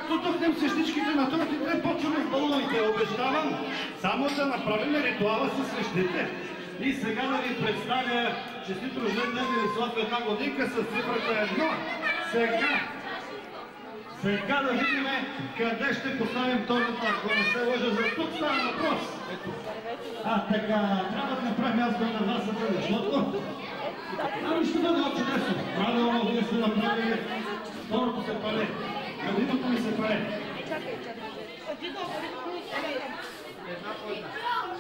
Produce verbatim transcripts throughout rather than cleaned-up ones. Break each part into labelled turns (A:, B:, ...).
A: Както тухнем свещичките на тортите, почваме с балоните. Обещавам само да направим ритуала с свещите. И сега да ви представя честит рожден ден Велислав една годинка с цифрата едно. Сега, сега да видим къде ще поставим тортата, ако не се лъжа, за тук става въпрос. Ето. А, така, трябва да направим място на масата, защото ами ще бъде от чудесно. Правилно, вие сте направили. Второто се пале. Градиното ми се пале.
B: Чакай, чакай. Една по една.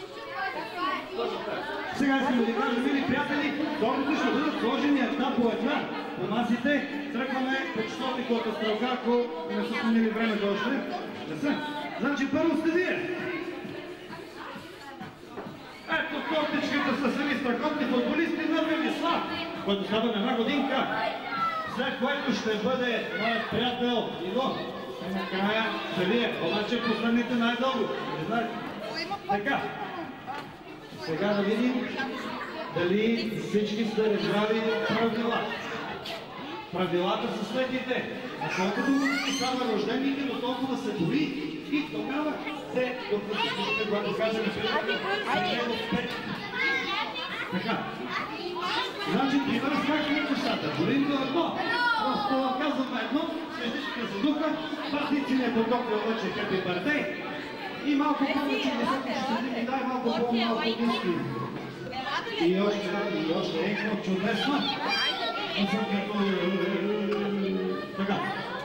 A: Сега искам да ви кажа, мили приятели, тортите ще бъдат сложени една по една по масите. Тръгваме по часовника от Астралга, ако не са сменили времето още. Не са. Значи първо сте вие. Ето тортичката са сами страхотни футболисти на Велислав, който става една годинка. След което ще бъде моят приятел Иво. И накрая ще вие, обаче последните най-дълго. Не знаете. Така. Сега да видим дали всички сте разбрали правила. Правилата са следните. А колкото години става рождените, до толкова се бори и тогава се допустите, когато кажем пет. Така. Значи, пример с как е нещата. Борим до едно. Просто казваме едно, свещичка за духа, партийци не подготвя вече Happy Birthday и малко повече високо ще седим и дай малко по-малко диски. И още, и още едно чудесно. Така.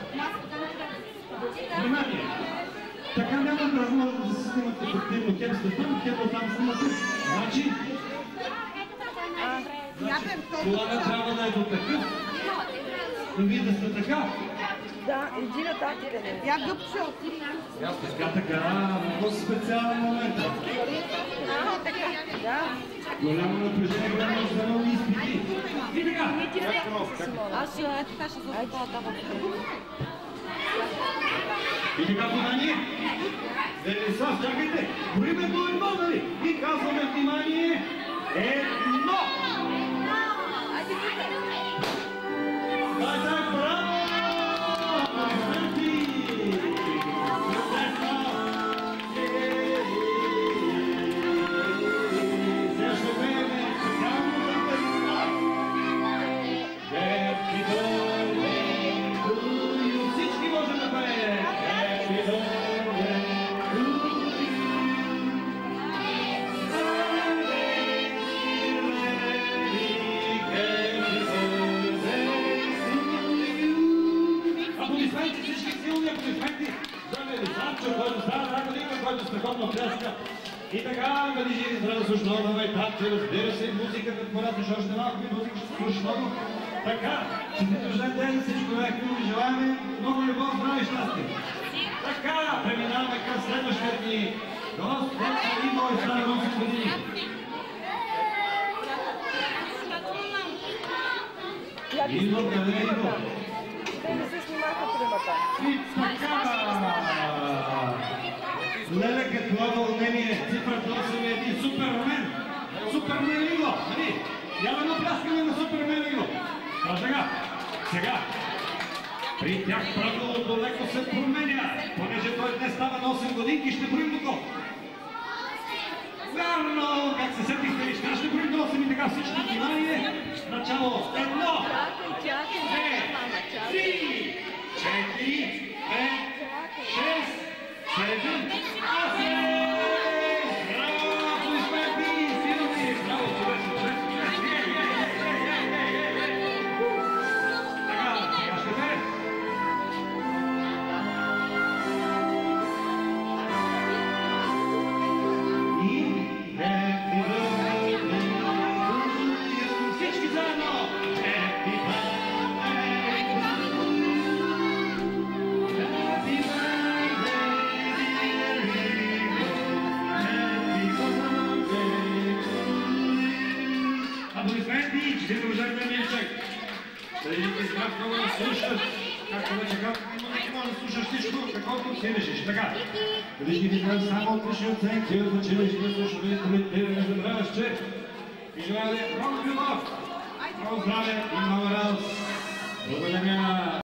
A: Внимание! Така няма възможност да се снимате ефективно хем сте там, хем там снимате. Значи, колана трябва да е до такъв. И вие да сте така.
B: Да, иди на татите. Я гъбче отиди.
A: Така, така, много специален момент.
B: Да.
A: Голямо напрежение, голямо здравни изпити. И така.
B: Аз ето така ще зове това там.
A: И така подание. Велислав, чакайте. Броиме до едно, нали? И казваме внимание. Едно. Дай, дай, браво! Аплодисменти! Чудесно! Сега ще пеем специално за Велислав. Happy birthday to you. Всички можем да пеем. Happy birthday to you. Аплодисменти, всички силни аплодисменти за Велиславчо, който става една годинка, който страхотно пляска. И така, бъди живи, здраве, слушно, давай танци, разбира се, музиката, когато ще още малко и музика ще слуша много. Така, честит рожден ден, всичко най-хубаво ви желаем, много любов, здраве и щастие. Така, преминаваме към следващия ни гост, който има и стара осем години. Иво, къде е Иво?
B: Те не се снимаха тримата.
A: И така! Лелека, това вълнение, цифрата осем е един супермен. Супермен Иво, нали? Я да напляскаме на супермен Иво. А сега, сега, при тях правилото леко се променя, понеже той днес става на осем годинки, ще броим до колко. Вярно, как се сетихте ли, ще броим до осем и така всички внимание. Начало, едно, две, три, четири, пет, шест, седем, осем! Браво, аплодисменти! Силни! Браво, чудесно, чудесно! Така, сега ще бе. И happy birthday to you. Всички заедно! Happy birthday to you. Happy birthday, dear Ivo. Happy birthday to you. Аплодисменти, ще продължаваме Милчек. Следите си как много да слушат. Както вече казвам, не може да слушаш всичко, каквото си решиш. Така, вижди ви гледам само отлични оценки от училището, също видите ли, не забравяш, че и желая много любов, много здраве и много радост. Благодаря.